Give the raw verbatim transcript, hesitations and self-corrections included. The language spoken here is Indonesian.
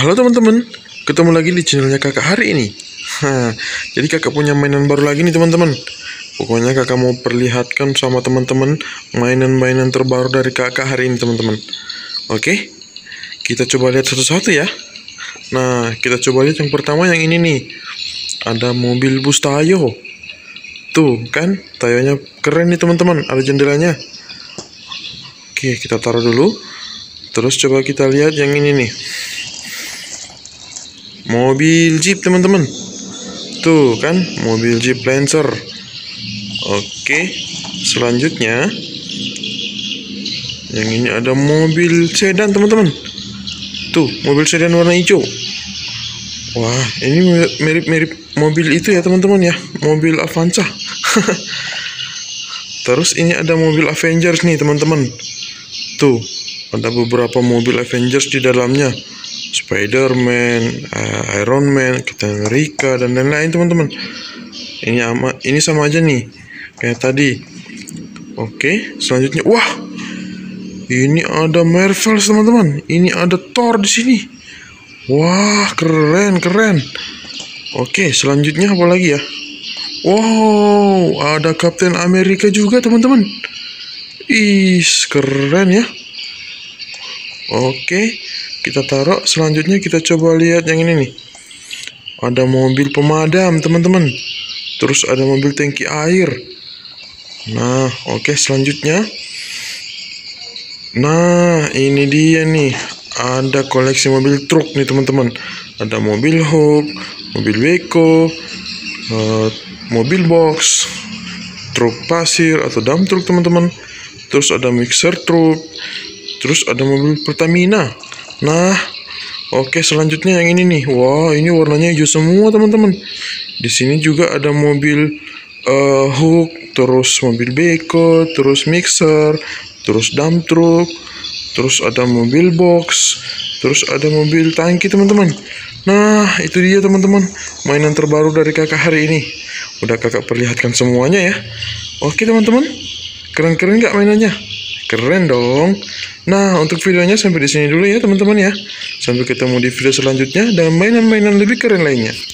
Halo teman-teman, ketemu lagi di channelnya kakak hari ini. Hah, jadi kakak punya mainan baru lagi nih teman-teman. Pokoknya kakak mau perlihatkan sama teman-teman mainan-mainan terbaru dari kakak hari ini teman-teman. Oke, kita coba lihat satu-satu ya. Nah, kita coba lihat yang pertama yang ini nih. Ada mobil bus Tayo. Tuh kan, Tayonya keren nih teman-teman, ada jendelanya. Oke, kita taruh dulu. Terus coba kita lihat yang ini nih. Mobil Jeep teman-teman. Tuh kan, mobil Jeep Lancer. Oke, selanjutnya yang ini ada mobil sedan teman-teman. Tuh, mobil sedan warna hijau. Wah, ini mirip-mirip mobil itu ya teman-teman ya, mobil Avanza. Terus ini ada mobil Avengers nih teman-teman. Tuh, ada beberapa mobil Avengers di dalamnya. Spider-Man, Iron Man, Captain America, dan lain-lain teman-teman. Ini ama, ini sama aja nih kayak tadi. Oke, selanjutnya, wah, ini ada Marvel teman-teman. Ini ada Thor di sini. Wah, keren keren. Oke, selanjutnya apa lagi ya? Wow, ada Captain America juga teman-teman. Is, keren ya. Oke, kita taruh. Selanjutnya kita coba lihat yang ini nih. Ada mobil pemadam teman-teman. Terus ada mobil tangki air. Nah, oke, selanjutnya. Nah, ini dia nih. Ada koleksi mobil truk nih teman-teman. Ada mobil Hulk, mobil Beko, uh, mobil box, truk pasir atau dump truk teman-teman. Terus ada mixer truk. Terus ada mobil Pertamina. Nah, oke, selanjutnya yang ini nih. Wah, ini warnanya hijau semua teman-teman. Di sini juga ada mobil uh, Hulk, terus mobil Beko, terus mixer, terus dump truck, terus ada mobil box, terus ada mobil tangki teman-teman. Nah, itu dia teman-teman, mainan terbaru dari kakak hari ini. Udah kakak perlihatkan semuanya ya. Oke teman-teman, keren-keren nggak mainannya? Keren dong. Nah, untuk videonya sampai di sini dulu ya teman-teman ya. Sampai ketemu di video selanjutnya dengan mainan-mainan lebih keren lainnya.